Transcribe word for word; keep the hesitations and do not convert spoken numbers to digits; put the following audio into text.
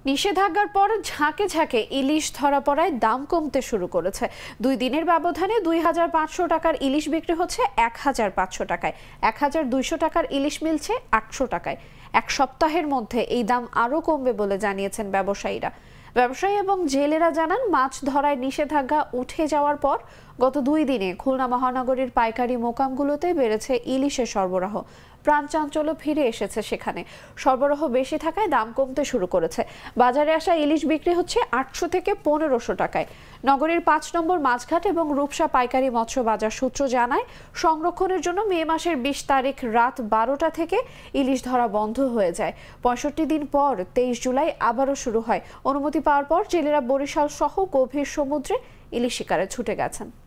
নিষেধাজ্ঞার পর ঝাঁকে ঝাঁকে ইলিশ ধরা পড়ায় দাম কমতে শুরু করেছে। দুই দিনের ব্যবধানে দুই হাজার পাঁচশো টাকার ইলিশ বিক্রি হচ্ছে এক হাজার পাঁচশো টাকায়, এক হাজার দুইশো টাকার ইলিশ মিলছে আটশো টাকায়। এক সপ্তাহের মধ্যে এই দাম আরও কমবে বলে জানিয়েছেন ব্যবসায়ীরা। ব্যবসায়ী এবং জেলেরা জানান, মাছ ধরায় নিষেধাজ্ঞা উঠে যাওয়ার পর গত দুই দিনে খুলনা মহানগরীর পাইকারি মোকামগুলোতে বেড়েছে ইলিশের সরবরাহ। প্রাণচাঞ্চল্য ফিরে এসেছে সেখানে। সরবরাহ বেশি থাকায় দাম কমতে শুরু করেছে। বাজারে আসা ইলিশ বিক্রি হচ্ছে আটশো থেকে পনেরোশো টাকায়। নগরীর পাঁচ নম্বর মাছঘাট এবং রূপসা পাইকারি মৎস্য বাজার সূত্র জানায়, সংরক্ষণের জন্য মে মাসের বিশ তারিখ রাত বারোটা থেকে ইলিশ ধরা বন্ধ হয়ে যায়। পঁয়ষট্টি দিন পর তেইশ জুলাই আবারও শুরু হয়। অনুমতি পাওয়ার পর জেলেরা বরিশাল সহ গভীর সমুদ্রে ইলিশ শিকারে ছুটে গেছেন।